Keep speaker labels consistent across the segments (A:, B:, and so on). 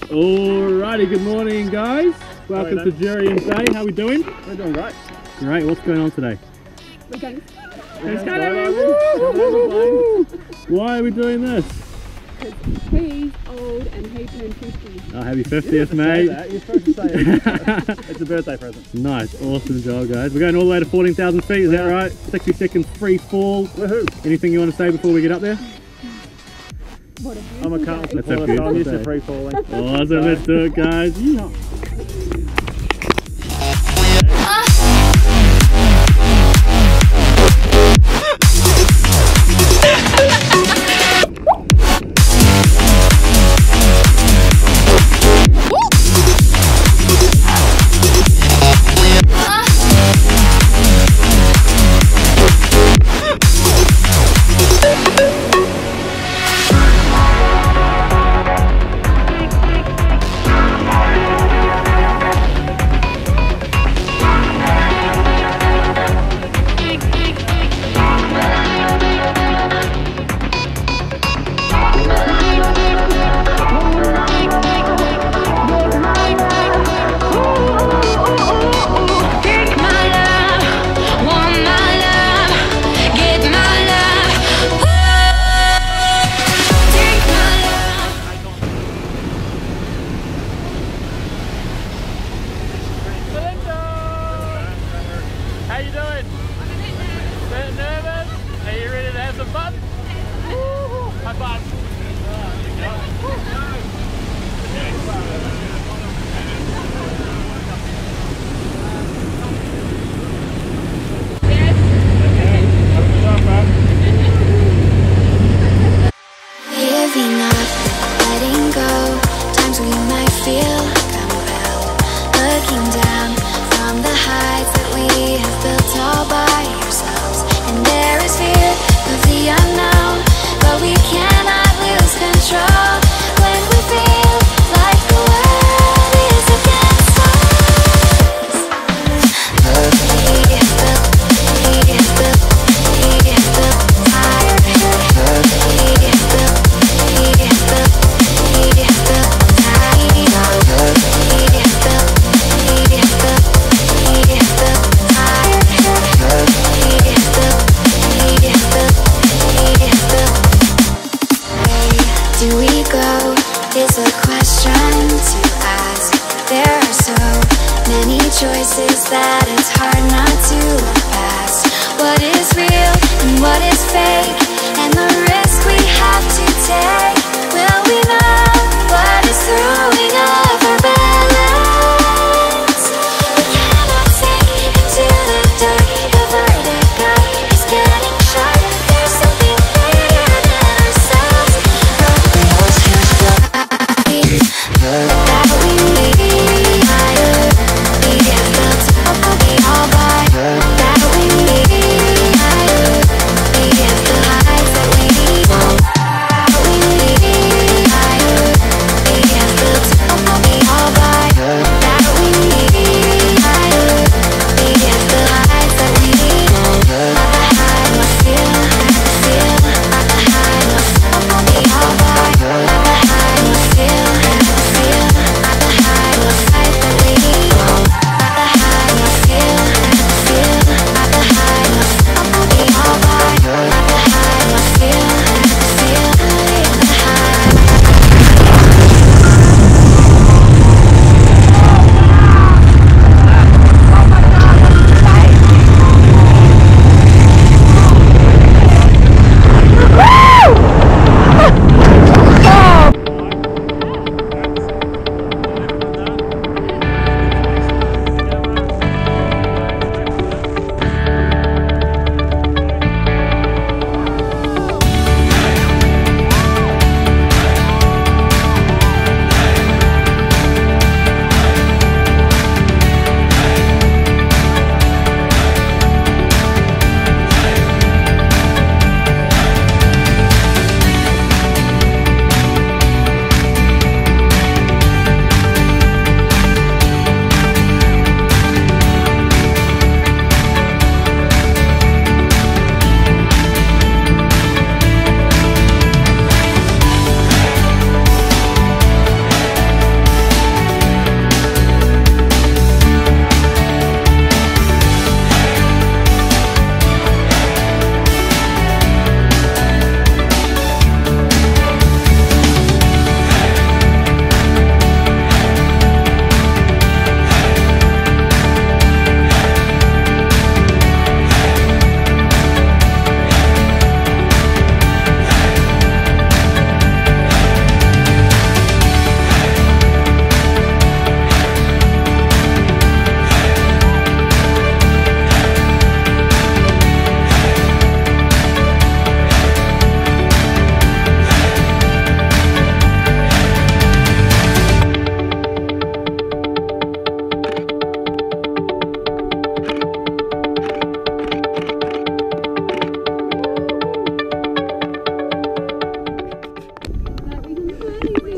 A: Alrighty, good morning guys. Welcome to Jurien Bay. How are we doing?
B: We're doing great.
A: Great, what's going on today?
C: We're going
B: skydiving.
A: Why are we doing this?
C: because he's old and he turned 50.
A: Oh, happy 50th, mate.
B: You're supposed to say it. It's a birthday present.
A: Nice, awesome job guys. We're going all the way to 14,000 feet, is that right? 60 seconds free fall.
B: Woohoo!
A: Anything you want to say before we get up there?
C: What a
B: I'm a
C: beautiful
B: Carlton
C: day.
A: That's a
B: supporter, so I'm used
A: beautiful
B: to free falling.
A: Awesome, let's do it guys. Yeehaw.
D: How you doing? Bit nervous? Are you ready to have some fun? High five.
E: Giving up, letting go. Times we might feel compelled. Looking down from the heights that we have built all by ourselves. And there is fear of the unknown, but we cannot lose control when we feel like the world is against us. Do we go is a question to ask. There are so many choices that it's hard not to look past. What is real and what is fake, and the risk we have to take. Will we know what is throwing off our balance? We cannot sink into the dark. The vertigo is getting sharp. There's something bigger than ourselves. That we need higher. We have built up all by that we need higher. We have the heights that we need. We need higher.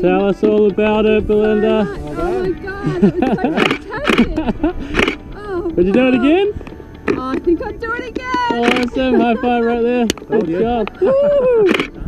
A: Tell us all about it, Belinda.
C: Oh my god, that was so fantastic. Oh,
A: Would you do it again?
C: I think I'd do it again.
A: Awesome, high five right there. Good job. Woo!